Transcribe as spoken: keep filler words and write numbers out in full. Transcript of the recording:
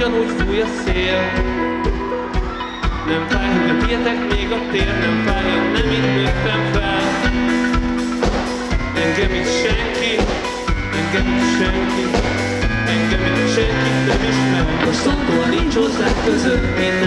ugyanúgy fúj a szél. Nem fáj, hogy a tietek még a tél, nem fáj, hogy nem itt nőttem fel. Engem itt senki, engem itt senki, engem itt senki nem ismer. A szótól nincs hozzá között, én